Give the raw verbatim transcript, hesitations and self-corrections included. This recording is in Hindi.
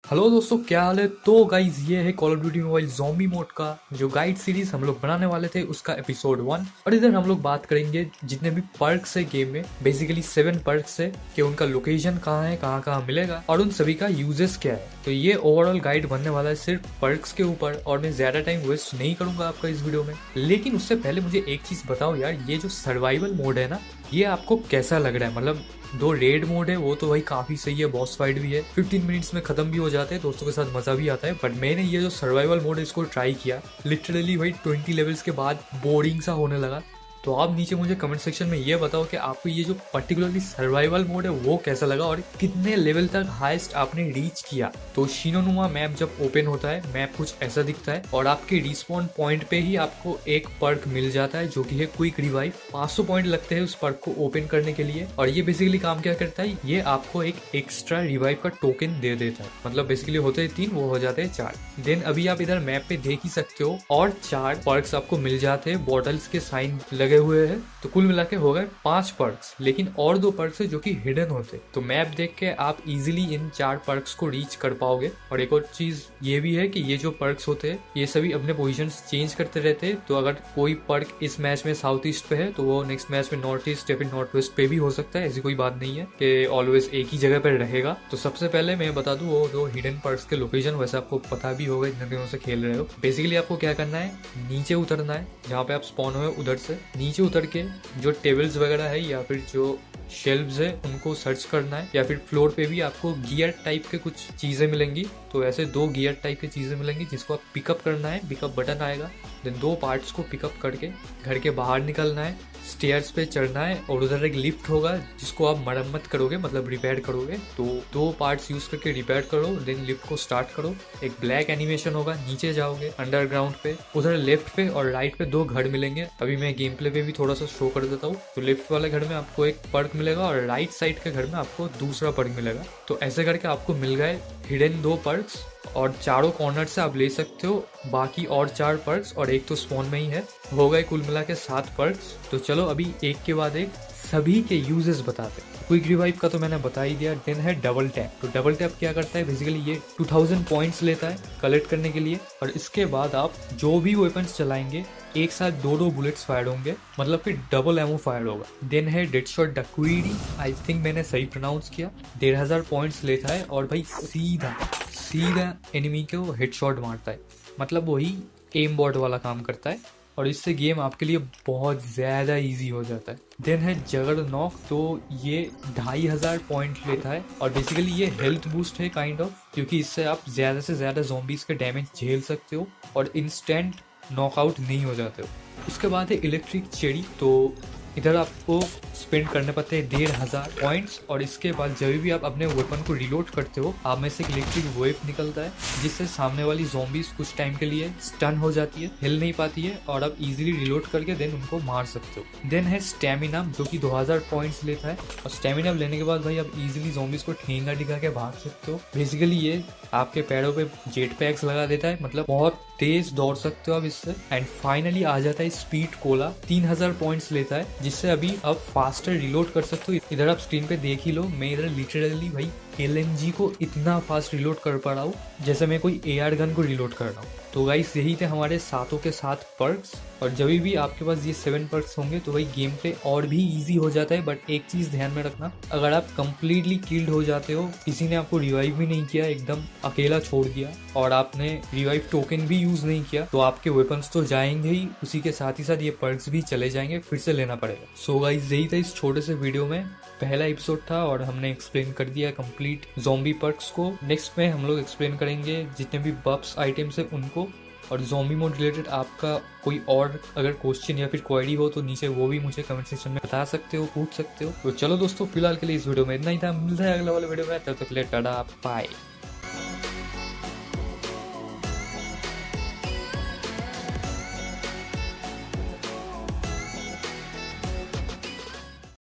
हेलो दोस्तों, क्या हाल है। तो गाइज ये है call of duty mobile zombie mode का जो गाइड सीरीज हम लोग बनाने वाले थे उसका एपिसोड वन। और इधर हम लोग बात करेंगे जितने भी पर्क्स है गेम में, बेसिकली सेवन पर्क्स है कि उनका लोकेशन कहाँ है, कहाँ कहाँ मिलेगा और उन सभी का यूजेस क्या है। तो ये ओवरऑल गाइड बनने वाला है सिर्फ पर्क्स के ऊपर और मैं ज्यादा टाइम वेस्ट नहीं करूंगा आपका इस वीडियो में। लेकिन उससे पहले मुझे एक चीज बताओ यार, ये जो सर्वाइवल मोड है ना, ये आपको कैसा लग रहा है। मतलब दो रेड मोड है वो तो भाई काफी सही है, बॉस फाइट भी है, पंद्रह मिनट्स में खत्म भी हो जाते हैं, दोस्तों के साथ मजा भी आता है। बट मैंने ये जो सर्वाइवल मोड है इसको ट्राई किया, लिटरली भाई बीस लेवल्स के बाद बोरिंग सा होने लगा। तो आप नीचे मुझे कमेंट सेक्शन में ये बताओ कि आपको ये जो पर्टिकुलरली सर्वाइवल मोड है वो कैसा लगा और कितने लेवल तक हाईएस्ट आपने रीच किया। तो शिनोनुमा मैप जब ओपन होता है मैप कुछ ऐसा दिखता है और आपके रिस्पॉन पॉइंट पे ही आपको एक पर्क मिल जाता है जो कि है क्विक रिवाइव। पाँच सौ पॉइंट लगते हैं उस पर्क को ओपन करने के लिए और ये बेसिकली काम क्या करता है, ये आपको एक एक्स्ट्रा रिवाइव का टोकन दे देता है। मतलब बेसिकली होते हैं तीन, वो हो जाते हैं चार। देन अभी आप इधर मैप पे देख ही सकते हो और चार पर्क्स आपको मिल जाते हैं, बॉटल्स के साइन लगे हुए हैं। तो कुल मिला के हो गए पांच पर्क्स, लेकिन और दो पर्क्स है जो कि हिडन होते। तो मैप देख के आप इजीली इन चार पर्क्स को रीच कर पाओगे। और एक और चीज ये भी है कि ये जो पर्क्स होते हैं ये सभी अपने पोजीशंस चेंज करते रहते हैं। तो अगर कोई पर्क इस मैच में साउथ ईस्ट पे है तो वो नेक्स्ट मैच में नॉर्थ ईस्ट या फिर नॉर्थ वेस्ट पे भी हो सकता है। ऐसी कोई बात नहीं है कि ऑलवेज एक ही जगह पर रहेगा। तो सबसे पहले मैं बता दूं वो दो हिडन पर्क्स के लोकेशन, वैसे आपको पता भी होगा इतने दिनों से खेल रहे हो। बेसिकली आपको क्या करना है, नीचे उतरना है, जहाँ पे आप स्पॉन हुए उधर से नीचे उतर के जो टेबल्स वगैरह है या फिर जो शेल्व्स है उनको सर्च करना है, या फिर फ्लोर पे भी आपको गियर टाइप के कुछ चीजें मिलेंगी। तो ऐसे दो गियर टाइप की चीजें मिलेंगी जिसको आप पिकअप करना है, पिकअप बटन आएगा। देन दो पार्ट्स को पिकअप करके घर के बाहर निकलना है, स्टेयर्स पे चढ़ना है और उधर एक लिफ्ट होगा जिसको आप मरम्मत करोगे, मतलब रिपेयर करोगे। तो दो पार्ट्स यूज करके रिपेयर करो, देन लिफ्ट को स्टार्ट करो। एक ब्लैक एनिमेशन होगा, नीचे जाओगे अंडरग्राउंड पे, उधर लेफ्ट पे और राइट पे दो घर मिलेंगे। अभी मैं गेम प्ले पे भी थोड़ा सा शो कर देता हूँ। तो लेफ्ट वाले घर में आपको एक पर्क मिलेगा और राइट साइड के घर में आपको दूसरा पर्क मिलेगा। तो ऐसे करके आपको मिल गए हिडन दो पर्क्स और चारों कॉर्नर से आप ले सकते हो बाकी और चार पर्क्स, और एक तो स्पॉन में ही है। हो गए कुल मिला के सात पर्क्स। तो चलो अभी एक के बाद एक सभी के यूजेस बताते हैं। क्विक रिवाइव का तो मैंने बता ही दिया। देन है डबल टैप। तो डबल टैप क्या करता है, बेसिकली ये दो हज़ार पॉइंट्स लेता है कलेक्ट करने के लिए और इसके बाद आप जो भी वेपन्स चलाएंगे एक साथ दो दो बुलेट्स फायर होंगे, मतलब कि डबल एमो फायर होगा। देन है डेडशॉट डक्वीडी, आई थिंक मैंने सही प्रोनाउंस किया। डेढ़ हजार पॉइंट्स लेता है और भाई सीधा सीधा एनिमी को हेडशॉट मारता है, मतलब वही एम बॉट वाला काम करता है और इससे गेम आपके लिए बहुत ज्यादा इजी हो जाता है। देन है जगरनॉक। तो ये ढाई हजार पॉइंट लेता है और बेसिकली ये हेल्थ बूस्ट है काइंड ऑफ, क्योंकि इससे आप ज्यादा से ज्यादा ज़ॉम्बीज के डैमेज झेल सकते हो और इंस्टेंट नॉकआउट नहीं हो जाते हो। उसके बाद है इलेक्ट्रिक चेरी। तो इधर आपको स्पेंड करने पड़ते हैं डेढ़ हजार पॉइंट्स और इसके बाद जब भी आप अपने वेपन को रिलोड करते हो आप में से एक इलेक्ट्रिक वेव निकलता है जिससे सामने वाली ज़ॉम्बीज कुछ टाइम के लिए स्टन हो जाती है, हिल नहीं पाती है और आप इजीली रिलोड करके देन उनको मार सकते हो। देन है स्टेमिना जो कि दो हज़ार पॉइंट्स लेता है और स्टेमिना लेने के बाद भाई आप इजीली ज़ॉम्बीज को ठेंगा दिखा के भाग सकते हो। बेसिकली ये आपके पैरों पे जेट पैक्स लगा देता है, मतलब बहुत तेज दौड़ सकते हो आप इससे। एंड फाइनली आ जाता है स्पीड कोला, तीन हजार पॉइंट्स लेता है जिससे अभी आप फास्टर रिलोड कर सकते हो। इधर आप स्क्रीन पे देख ही लो, मैं इधर लिटरली भाई एल एम जी को इतना फास्ट रिलोड कर पा रहा हूँ जैसे मैं कोई ए आर गन को रिलोड कर रहा हूँ। तो गाइस यही थे हमारे सातों के सात पर्क्स और जब भी आपके पास ये सेवन पर्क्स होंगे तो भाई गेम प्ले और भी इजी हो जाता है। बट एक चीज ध्यान में रखना, अगर आप कंप्लीटली किल्ड हो जाते हो, किसी ने आपको रिवाइव भी नहीं किया, एकदम अकेला छोड़ दिया और आपने रिवाइव टोकन भी यूज नहीं किया, तो आपके वेपन्स तो जाएंगे ही, उसी के साथ ही साथ ये पर्क्स भी चले जाएंगे, फिर से लेना पड़ेगा। सो गाइस यही था इस छोटे से वीडियो में, पहला एपिसोड था और हमने एक्सप्लेन कर दिया कंप्लीट ज़ॉम्बी पर्क्स को। नेक्स्ट में हम लोग एक्सप्लेन करेंगे जितने भी बफ्स आइटम्स है उनको। और ज़ॉम्बी मोड रिलेटेड आपका कोई और अगर क्वेश्चन या फिर क्वेरी हो तो नीचे वो भी मुझे कमेंट सेक्शन में बता सकते हो, पूछ सकते हो। तो चलो दोस्तों फिलहाल के लिए इस वीडियो में इतना ही था, मिलता है अगला वाले वीडियो में, तब तक के लिए टाटा बाय।